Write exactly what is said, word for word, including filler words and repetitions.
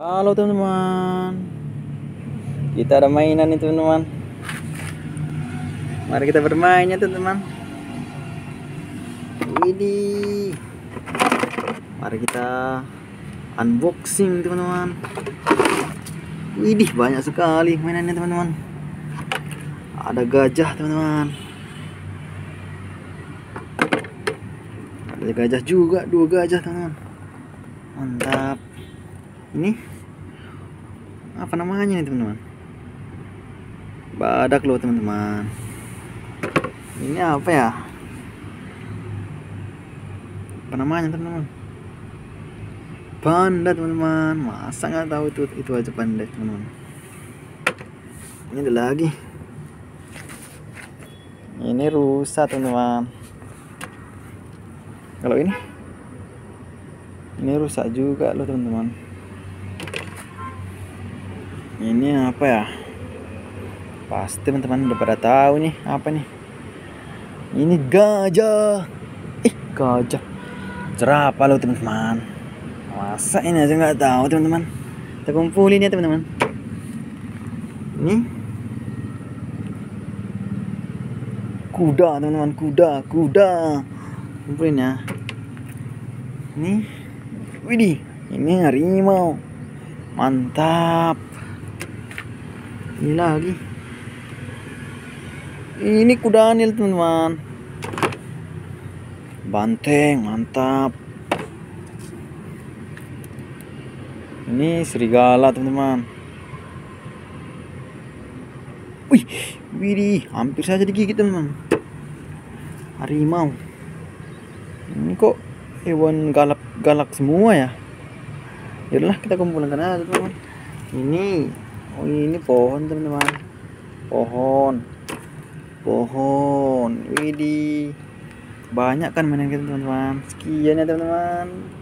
Halo teman-teman, kita ada mainan nih teman-teman. Mari kita bermain ya teman-teman. Ini, mari kita unboxing teman-teman. Widih, banyak sekali mainannya teman-teman. Ada gajah teman-teman. Ada gajah juga, dua gajah teman-teman. Mantap. Ini apa namanya nih teman-teman? Badak loh teman-teman. Ini apa ya? Apa namanya teman-teman? Panda teman-teman. Masa nggak tahu itu itu aja panda teman-teman. Ini ada lagi. Ini rusa teman-teman. Kalau ini, ini rusak juga loh teman-teman. Ini apa ya? Pasti teman-teman udah pada tahu nih apa nih. Ini gajah. Ih, gajah. Jerapah loh teman-teman. Masa ini aja nggak tahu teman-teman. Kita kumpulin ya teman-teman. Ini kuda teman-teman, kuda, kuda. Kumpulin ya. Ini, widih, ini harimau. Mantap. Ini lagi. Ini kuda nil teman-teman. Banteng, mantap. Ini serigala teman-teman. Wih, widih, hampir saja digigit teman-teman. Harimau. Ini kok hewan galak-galak semua ya? Yaudahlah, kita kumpulkan aja teman-teman. Ini, oh ini pohon teman-teman. Pohon. Pohon. Widih. Banyak kan mainan kita teman-teman. Sekian ya teman-teman.